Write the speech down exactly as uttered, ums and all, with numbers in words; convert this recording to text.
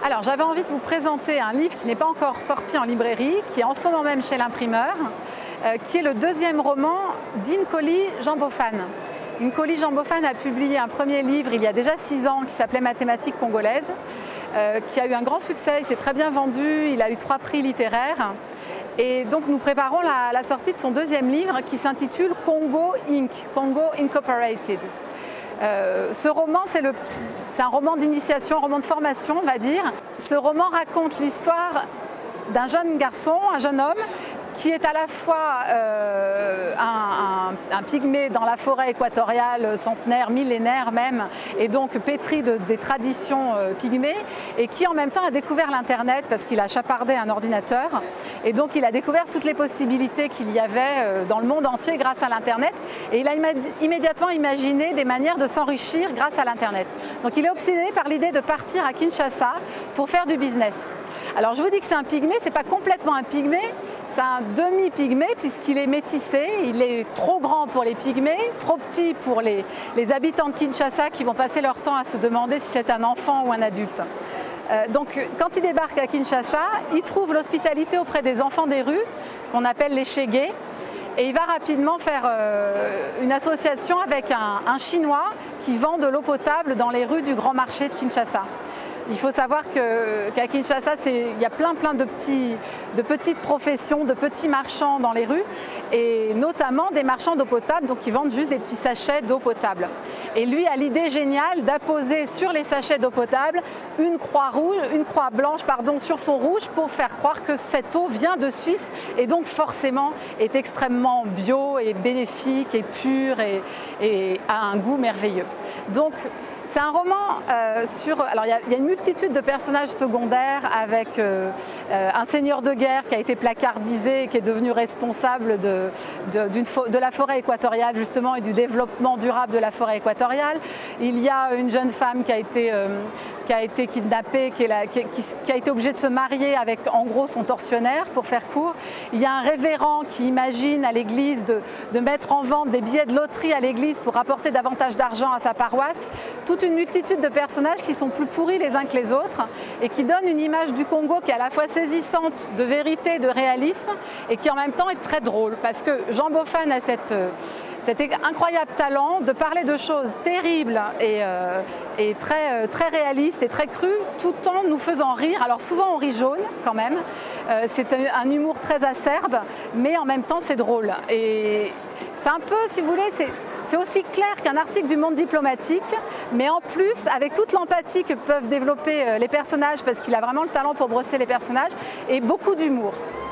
Alors j'avais envie de vous présenter un livre qui n'est pas encore sorti en librairie, qui est en ce moment même chez l'imprimeur, euh, qui est le deuxième roman d'Inkoli Jambofane. Inkoli Jambofane a publié un premier livre il y a déjà six ans qui s'appelait Mathématiques congolaises, euh, qui a eu un grand succès, il s'est très bien vendu, il a eu trois prix littéraires. Et donc nous préparons la, la sortie de son deuxième livre qui s'intitule Congo Incorporated, Congo Incorporated. Euh, ce roman, c'est un roman d'initiation, un roman de formation, on va dire. Ce roman raconte l'histoire d'un jeune garçon, un jeune homme, qui est à la fois euh, un, un, un pygmée dans la forêt équatoriale, centenaire, millénaire même, et donc pétri de, des traditions euh, pygmées, et qui en même temps a découvert l'Internet parce qu'il a chapardé un ordinateur, et donc il a découvert toutes les possibilités qu'il y avait euh, dans le monde entier grâce à l'Internet, et il a immédiatement imaginé des manières de s'enrichir grâce à l'Internet. Donc il est obsédé par l'idée de partir à Kinshasa pour faire du business. Alors je vous dis que c'est un pygmée, c'est pas complètement un pygmée, c'est un demi-pygmée puisqu'il est métissé, il est trop grand pour les pygmées, trop petit pour les, les habitants de Kinshasa qui vont passer leur temps à se demander si c'est un enfant ou un adulte. Euh, donc quand il débarque à Kinshasa, il trouve l'hospitalité auprès des enfants des rues, qu'on appelle les Chégués, et il va rapidement faire euh, une association avec un, un Chinois qui vend de l'eau potable dans les rues du grand marché de Kinshasa. Il faut savoir qu'à Kinshasa, il y a plein, plein de, petits, de petites professions, de petits marchands dans les rues, et notamment des marchands d'eau potable, donc qui vendent juste des petits sachets d'eau potable. Et lui a l'idée géniale d'apposer sur les sachets d'eau potable une croix rouge, une croix blanche pardon, sur fond rouge pour faire croire que cette eau vient de Suisse et donc forcément est extrêmement bio et bénéfique et pure et, et a un goût merveilleux. Donc, c'est un roman euh, sur... Alors il y, y a une multitude de personnages secondaires avec euh, euh, un seigneur de guerre qui a été placardisé et qui est devenu responsable de, de, d'une de la forêt équatoriale justement et du développement durable de la forêt équatoriale. Il y a une jeune femme qui a été, euh, qui a été kidnappée, qui, est la, qui, qui, qui a été obligée de se marier avec en gros son tortionnaire pour faire court. Il y a un révérend qui imagine à l'église de, de mettre en vente des billets de loterie à l'église pour apporter davantage d'argent à sa paroisse. Tout une multitude de personnages qui sont plus pourris les uns que les autres et qui donnent une image du Congo qui est à la fois saisissante de vérité, de réalisme et qui en même temps est très drôle parce que Jambofane a cette, cet incroyable talent de parler de choses terribles et, euh, et très, très réalistes et très crues tout en nous faisant rire. Alors souvent on rit jaune quand même, euh, c'est un humour très acerbe mais en même temps c'est drôle et c'est un peu, si vous voulez, c'est C'est aussi clair qu'un article du Monde diplomatique, mais en plus, avec toute l'empathie que peuvent développer les personnages, parce qu'il a vraiment le talent pour brosser les personnages, et beaucoup d'humour.